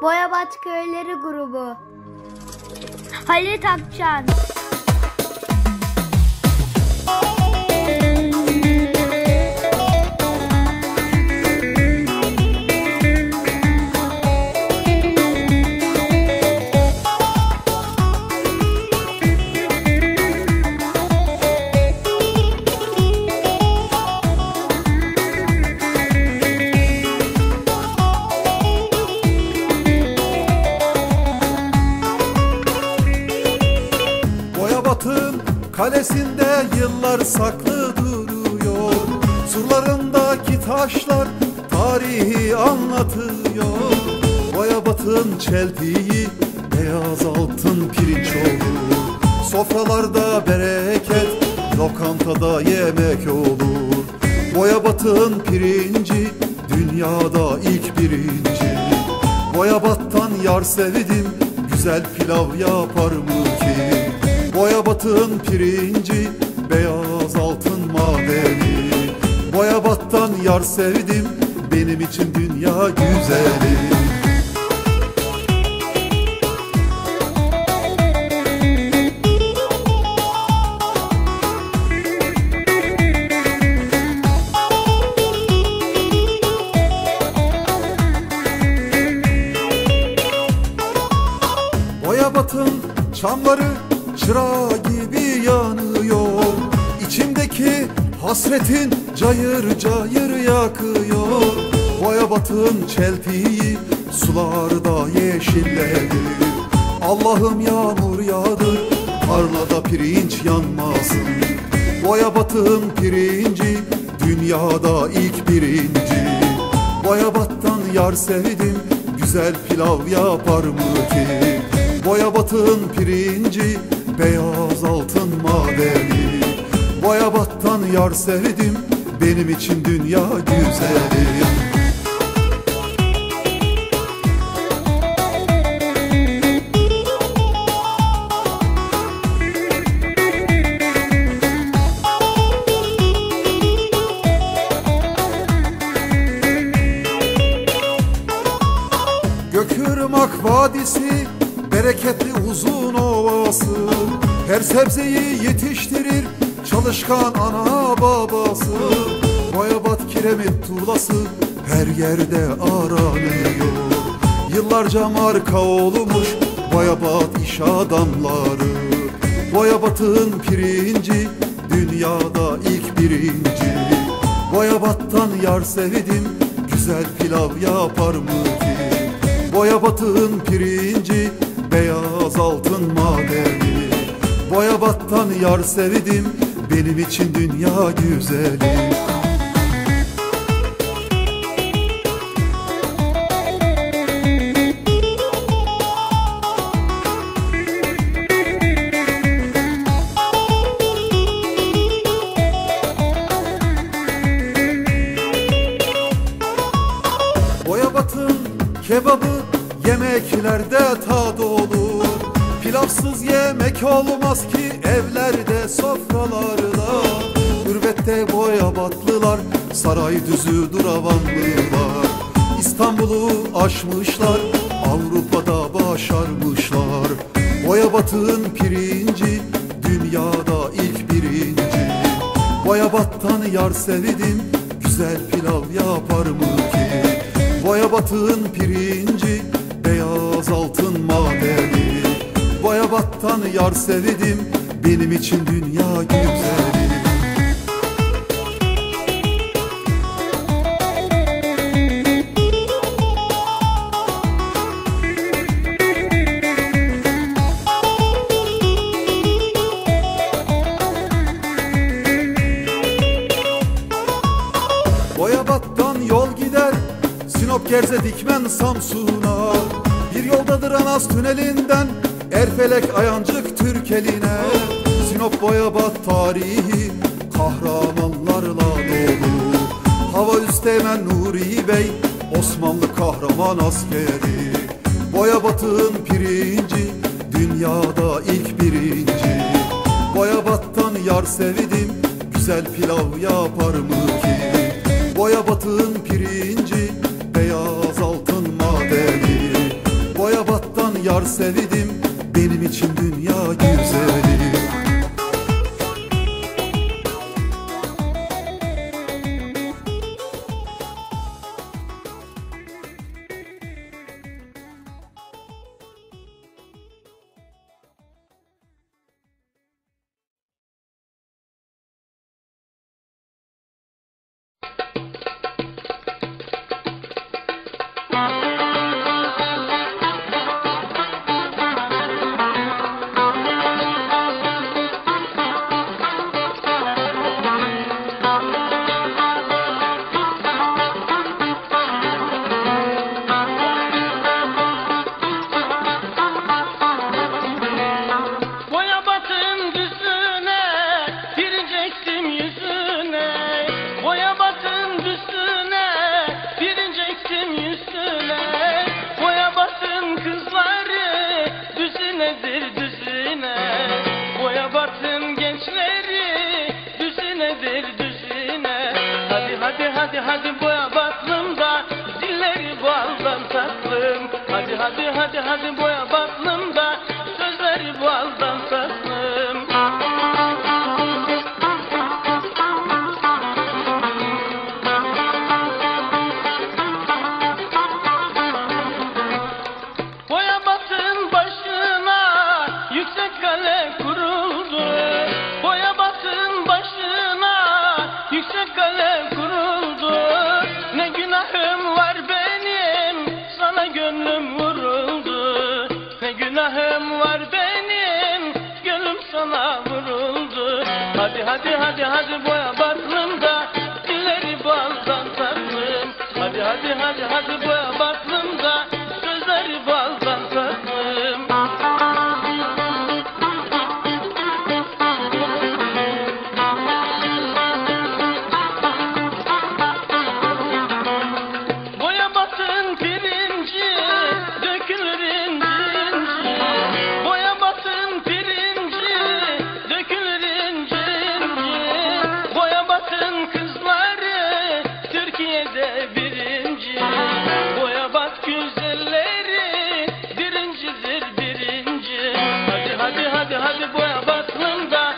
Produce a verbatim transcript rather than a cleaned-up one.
Boyabat Köyleri grubu. Halit Akçan. Boyabat'ın kalesinde yıllar saklı duruyor. Surlarındaki taşlar tarihi anlatıyor. Boyabat'ın çeltiği beyaz altın pirinç olur. Sofralarda bereket, lokantada yemek olur. Boyabat'ın pirinci dünyada ilk birinci. Boyabat'tan yar sevdim, güzel pilav yapar mı ki? Boyabat'ın pirinci beyaz altın madeni. Boyabat'tan yar sevdim, benim için dünya güzeli. Boyabat'ın çamları çıra gibi yanıyor. İçimdeki hasretin cayır cayır yakıyor. Boyabat'ın çeltiği sularda yeşilledir. Allah'ım yağmur yağdır, tarlada pirinç yanmasın. Boyabat'ın pirinci dünyada ilk birinci. Boyabat'tan yar sevdim, güzel pilav yapar mı ki? Boyabat'ın pirinci beyaz altın madeni. Boyabat'tan yar sevdim, benim için dünya güzeli. Gökırmak Vadisi bereketli uzun ovası. Her sebzeyi yetiştirir çalışkan ana babası. Boyabat kiremit tuğlası her yerde aranıyor. Yıllarca marka olmuş Boyabat iş adamları. Boyabat'ın pirinci dünyada ilk birinci. Boyabat'tan yar sevdim, güzel pilav yapar mı ki? Boyabat'ın pirinci beyaz altın madeni. Boyabat'tan yar sevdim, benim için dünya güzeli. Boyabat'ın kebabı yemeklerde tad olur. Pilavsız yemek olmaz ki evlerde, sofralarda. Gurbette Boyabatlılar, Saraydüzü Duravanlılar. İstanbul'u aşmışlar, Avrupa'da başarmışlar. Boyabat'ın pirinci dünyada ilk birinci. Boyabat'tan yar sevdim, güzel pilav yapar mı ki? Boyabat'ın pirinci beyaz altın madeni. Boyabat'tan yar sevdim, benim için dünya güzeli. Boyabat'tan yol gider Sinop, Gerze, Dikmen, Samsun'a. Bir yoldadır Anas tünelinden Erfelek, Ayancık, Türkeline. Sinop Boyabat tarihi kahramanlarla dolu. Hava Üsteğmen Nuri Bey, Osmanlı kahraman askeri. Boyabat'ın pirinci dünyada ilk birinci. Boyabat'tan yar sevdim, güzel pilav yapar mı ki? Boyabat'ın pirinci beyaz altın madeni. yar sevdim, benim için dünya güzeli. Hadi hadi boya batlım da dilleri baldan tatlım. Hadi hadi hadi hadi boya batlım da sözleri baldan tatlım. Boya batın başına yüksek kale kuruldu. Boya batın başına yüksek kale kuruldu. Ne günahım var benim, sana gönlüm vuruldu. Ne günahım var benim, gönlüm sana vuruldu. Hadi hadi hadi hadi boya batlım da dilleri baldan tatlım. Hadi hadi hadi hadi boya batlım da sözleri baldan tatlım. Hadi hadi hadi boya batlım da